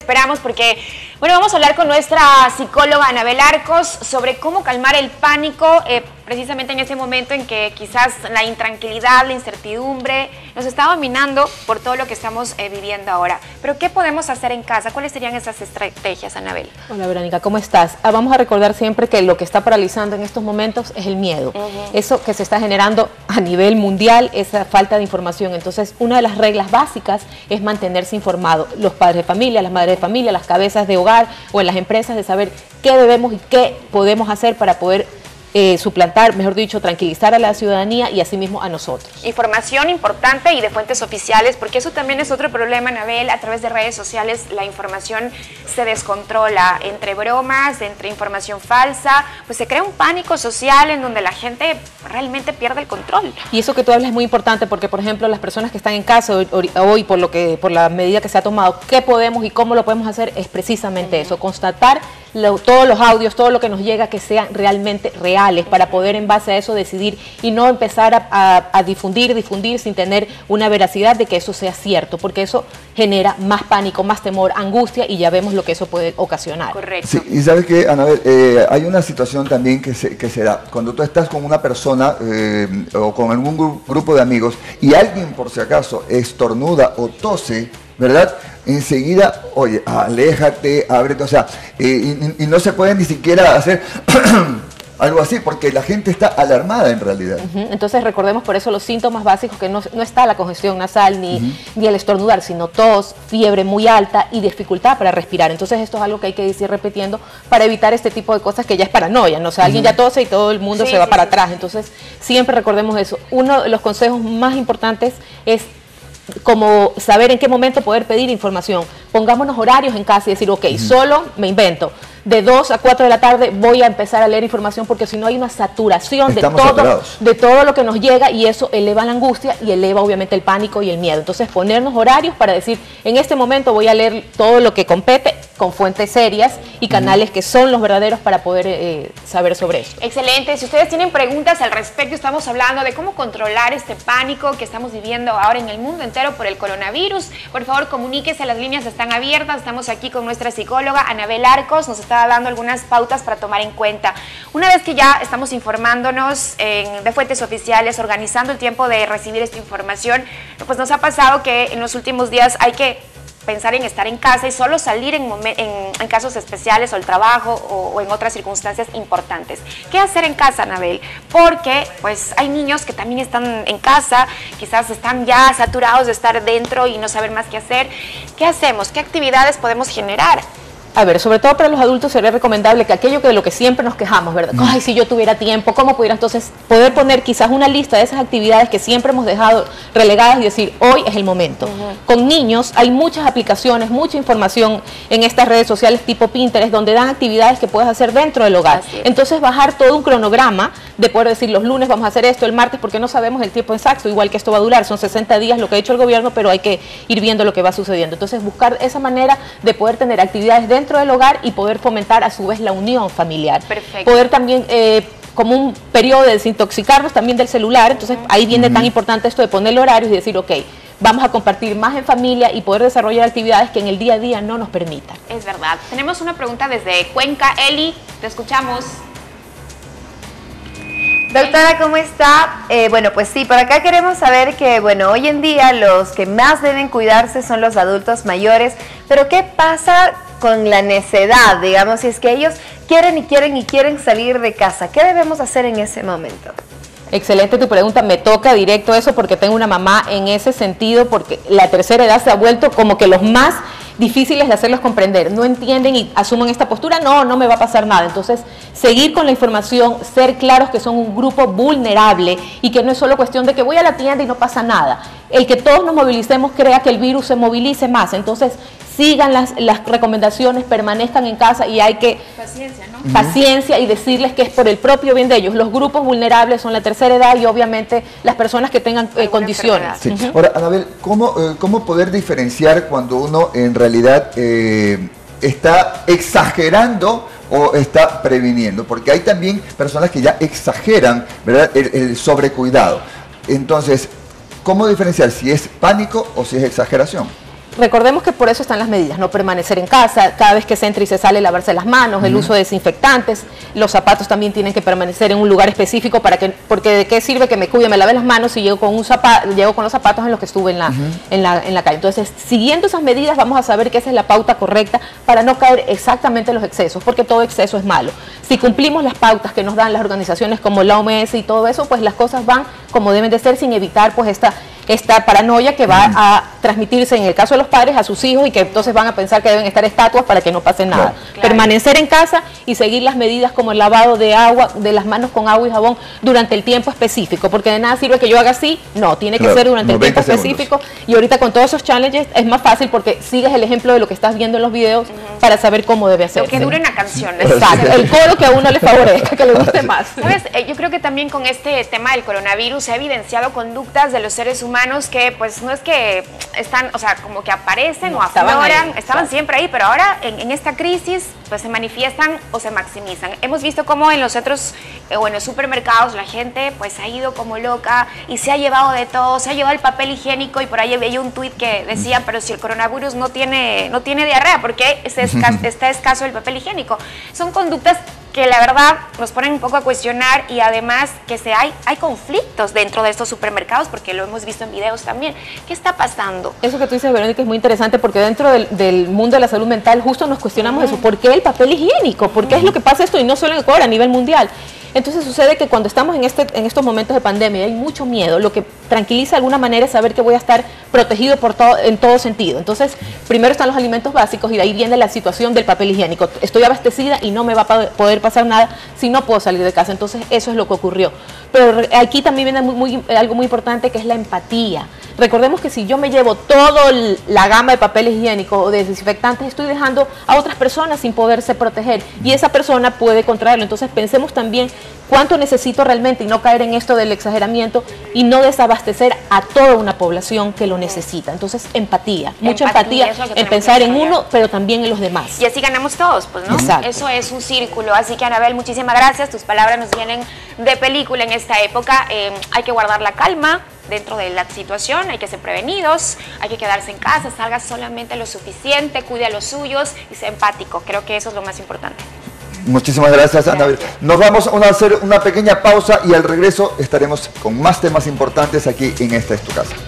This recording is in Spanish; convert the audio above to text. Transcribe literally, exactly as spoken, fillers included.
Esperamos porque, bueno, vamos a hablar con nuestra psicóloga Anabel Arcos sobre cómo calmar el pánico, eh, precisamente en ese momento en que quizás la intranquilidad, la incertidumbre nos está dominando por todo lo que estamos eh, viviendo ahora. Pero ¿qué podemos hacer en casa? ¿Cuáles serían esas estrategias, Anabel? Hola, Verónica, ¿cómo estás? Ah, vamos a recordar siempre que lo que está paralizando en estos momentos es el miedo. Uh-huh. Eso que se está generando a nivel mundial, esa falta de información. Entonces, una de las reglas básicas es mantenerse informado. Los padres de familia, las madres de familia, las cabezas de hogar o en las empresas, de saber qué debemos y qué podemos hacer para poder Eh, suplantar, mejor dicho, tranquilizar a la ciudadanía y asimismo a nosotros. Información importante y de fuentes oficiales, porque eso también es otro problema, Anabel. A través de redes sociales la información se descontrola, entre bromas, entre información falsa, pues se crea un pánico social en donde la gente realmente pierde el control. Y eso que tú hablas es muy importante porque, por ejemplo, las personas que están en casa hoy, hoy por lo que por la medida que se ha tomado, qué podemos y cómo lo podemos hacer, es precisamente uh-huh. eso, constatar lo, todos los audios, todo lo que nos llega, que sean realmente reales, para poder en base a eso decidir y no empezar a, a, a difundir, difundir sin tener una veracidad de que eso sea cierto, porque eso genera más pánico, más temor, angustia, y ya vemos lo que eso puede ocasionar. Correcto. Sí, y sabes que, Anabel, eh, hay una situación también que se, que se da cuando tú estás con una persona eh, o con algún gru grupo de amigos y alguien por si acaso estornuda o tose, ¿verdad? Enseguida, oye, aléjate, ábrete, o sea, eh, y, y no se puede ni siquiera hacer algo así, porque la gente está alarmada en realidad. Uh-huh. Entonces recordemos por eso los síntomas básicos, que no, no está la congestión nasal ni, uh-huh. ni el estornudar, sino tos, fiebre muy alta y dificultad para respirar. Entonces esto es algo que hay que decir repitiendo para evitar este tipo de cosas que ya es paranoia, ¿no? O sea, uh-huh. alguien ya tose y todo el mundo sí, se va sí, para sí. atrás. Entonces siempre recordemos eso. Uno de los consejos más importantes es como saber en qué momento poder pedir información. Pongámonos horarios en casa y decir, ok, uh-huh. solo me invento. De dos a cuatro de la tarde voy a empezar a leer información, porque si no hay una saturación de todo, de todo lo que nos llega, y eso eleva la angustia y eleva obviamente el pánico y el miedo. Entonces ponernos horarios para decir, en este momento voy a leer todo lo que compete con fuentes serias y canales uh-huh. que son los verdaderos para poder eh, saber sobre eso. Excelente. Si ustedes tienen preguntas al respecto, estamos hablando de cómo controlar este pánico que estamos viviendo ahora en el mundo entero por el coronavirus. Por favor, comuníquese, las líneas están abiertas. Estamos aquí con nuestra psicóloga Anabel Arcos, nos está dando algunas pautas para tomar en cuenta. Una vez que ya estamos informándonos en, de fuentes oficiales, organizando el tiempo de recibir esta información, pues nos ha pasado que en los últimos días hay que pensar en estar en casa y solo salir en, en, en casos especiales o el trabajo o, o en otras circunstancias importantes. ¿Qué hacer en casa, Anabel? Porque pues hay niños que también están en casa, quizás están ya saturados de estar dentro y no saber más qué hacer. ¿Qué hacemos? ¿Qué actividades podemos generar? A ver, sobre todo para los adultos sería recomendable que aquello que de lo que siempre nos quejamos, ¿verdad? Mm. Ay, si yo tuviera tiempo, ¿cómo pudiera entonces poder poner quizás una lista de esas actividades que siempre hemos dejado relegadas y decir, hoy es el momento? Uh-huh. Con niños hay muchas aplicaciones, mucha información en estas redes sociales tipo Pinterest, donde dan actividades que puedes hacer dentro del hogar. Entonces bajar todo un cronograma de poder decir, los lunes vamos a hacer esto, el martes, porque no sabemos el tiempo exacto, igual que esto va a durar, son sesenta días lo que ha hecho el gobierno, pero hay que ir viendo lo que va sucediendo. Entonces buscar esa manera de poder tener actividades dentro dentro del hogar y poder fomentar a su vez la unión familiar. Perfecto. Poder también, eh, como un periodo de desintoxicarnos también del celular, entonces uh-huh. ahí viene uh-huh. tan importante esto de ponerle horarios y decir, ok, vamos a compartir más en familia y poder desarrollar actividades que en el día a día no nos permitan. Es verdad. Tenemos una pregunta desde Cuenca. Eli, te escuchamos. Doctora, ¿cómo está? Eh, bueno, pues sí, por acá queremos saber que, bueno, hoy en día los que más deben cuidarse son los adultos mayores, pero ¿qué pasa con la necedad, digamos, si es que ellos quieren y quieren y quieren salir de casa? ¿Qué debemos hacer en ese momento? Excelente tu pregunta, me toca directo eso porque tengo una mamá en ese sentido, porque la tercera edad se ha vuelto como que los más difíciles de hacerlos comprender, no entienden y asumen esta postura, no, no me va a pasar nada. Entonces, seguir con la información, ser claros que son un grupo vulnerable y que no es solo cuestión de que voy a la tienda y no pasa nada. El que todos nos movilicemos crea que el virus se movilice más, entonces sigan las, las recomendaciones, permanezcan en casa y hay que... Paciencia, ¿no? Paciencia y decirles que es por el propio bien de ellos. Los grupos vulnerables son la tercera edad y obviamente las personas que tengan eh, condiciones. Sí. Uh-huh. Ahora, Anabel, ¿cómo, eh, ¿cómo poder diferenciar cuando uno en realidad eh, está exagerando o está previniendo? Porque hay también personas que ya exageran, ¿verdad?, el, el sobrecuidado. Entonces, ¿cómo diferenciar si es pánico o si es exageración? recordemos que por eso están las medidas, no permanecer en casa, cada vez que se entra y se sale lavarse las manos, uh-huh. el uso de desinfectantes, los zapatos también tienen que permanecer en un lugar específico para que, porque de qué sirve que me cuide, me lave las manos si llego con un zapato, llego con los zapatos en los que estuve en la, uh-huh. en la, en la calle. Entonces, siguiendo esas medidas vamos a saber que esa es la pauta correcta para no caer exactamente en los excesos, porque todo exceso es malo. Si cumplimos las pautas que nos dan las organizaciones como la O M S y todo eso, pues las cosas van como deben de ser sin evitar pues esta esta paranoia que va a transmitirse en el caso de los padres a sus hijos y que entonces van a pensar que deben estar estatuas para que no pase nada. Claro, claro. Permanecer en casa y seguir las medidas como el lavado de agua, de las manos con agua y jabón durante el tiempo específico, porque de nada sirve que yo haga así, no, tiene que claro, ser durante el tiempo específico segundos. Y ahorita con todos esos challenges es más fácil porque sigues el ejemplo de lo que estás viendo en los videos uh-huh. para saber cómo debe hacerse. Lo que dure una canción. Exacto, el coro que a uno le favorezca, que le guste más. ¿Sabes? Yo creo que también con este tema del coronavirus se ha evidenciado conductas de los seres humanos que pues no es que están, o sea, como que aparecen no, o afloran, estaban, ahí, estaban siempre ahí, pero ahora en, en esta crisis pues se manifiestan o se maximizan. Hemos visto cómo en los centros eh, o en los supermercados la gente pues ha ido como loca y se ha llevado de todo, se ha llevado el papel higiénico y por ahí veía un tuit que decía, pero si el coronavirus no tiene, no tiene diarrea, ¿por qué está escaso, está escaso el papel higiénico? Son conductas que la verdad nos ponen un poco a cuestionar y además que se hay, hay conflictos dentro de estos supermercados porque lo hemos visto en videos también. ¿Qué está pasando? Eso que tú dices, Verónica, es muy interesante porque dentro del, del mundo de la salud mental justo nos cuestionamos uh-huh. eso. ¿Por qué el papel higiénico? ¿Por qué uh-huh. es lo que pasa esto? Y no solo en Ecuador, a nivel mundial. Entonces sucede que cuando estamos en, este, en estos momentos de pandemia hay mucho miedo, lo que tranquiliza de alguna manera es saber que voy a estar protegido por todo, en todo sentido. Entonces, primero están los alimentos básicos y de ahí viene la situación del papel higiénico. Estoy abastecida y no me va a poder pasar nada si no puedo salir de casa. Entonces, eso es lo que ocurrió. Pero aquí también viene muy, muy, algo muy importante que es la empatía. Recordemos que si yo me llevo toda la gama de papel higiénico o de desinfectantes, estoy dejando a otras personas sin poderse proteger y esa persona puede contraerlo. Entonces pensemos también cuánto necesito realmente y no caer en esto del exageramiento y no desabastecer a toda una población que lo necesita. Entonces empatía, mucha empatía, empatía en pensar en uno, pero también en los demás. Y así ganamos todos, pues, ¿no? Exacto. Eso es un círculo. Así que, Anabel, muchísimas gracias. Tus palabras nos vienen de película en esta época. Eh, hay que guardar la calma dentro de la situación, hay que ser prevenidos, hay que quedarse en casa, salga solamente lo suficiente, cuide a los suyos y sea empático. Creo que eso es lo más importante. Muchísimas gracias, Anabel. Nos vamos a hacer una pequeña pausa y al regreso estaremos con más temas importantes aquí en Esta es tu casa.